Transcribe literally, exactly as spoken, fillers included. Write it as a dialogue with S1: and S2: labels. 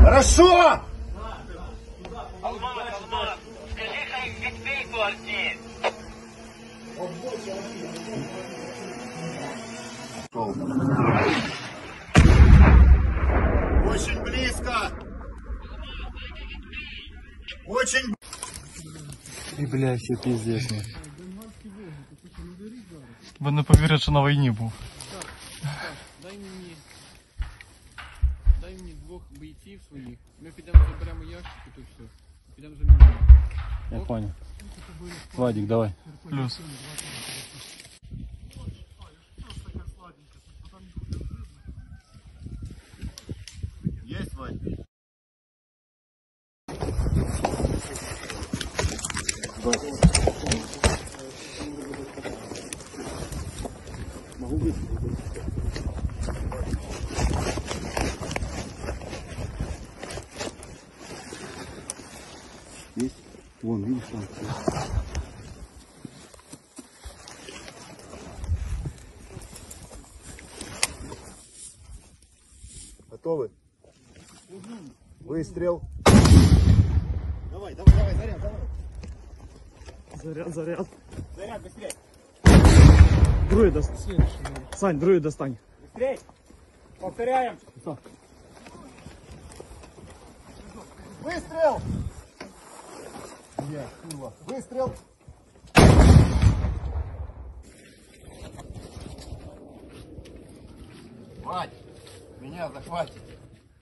S1: Хорошо!
S2: Алмаз, Алмаз, скажи, хай відбій ту арті.
S1: Очень близко! Очень...
S3: І, бля, все пиздец.
S4: Ви не повірите, що на війні був.
S5: Дай мені, дай мені двох бійців своїх. Ми підемо заберемо ящики, то все. Підемо за міною.
S3: Я понял. Вадик, давай.
S4: Плюс.
S1: Есть, Вань?
S3: Могу быть. Есть? Вон, видишь, там.
S1: Готовы? Выстрел. Давай, давай, давай, заряд, давай.
S3: Заряд, заряд.
S1: Заряд, быстрее.
S3: Другой достань. Сань, другой достань.
S1: Быстрее. Повторяем. Выстрел. Нет, курва. Выстрел. Вать, меня захватит.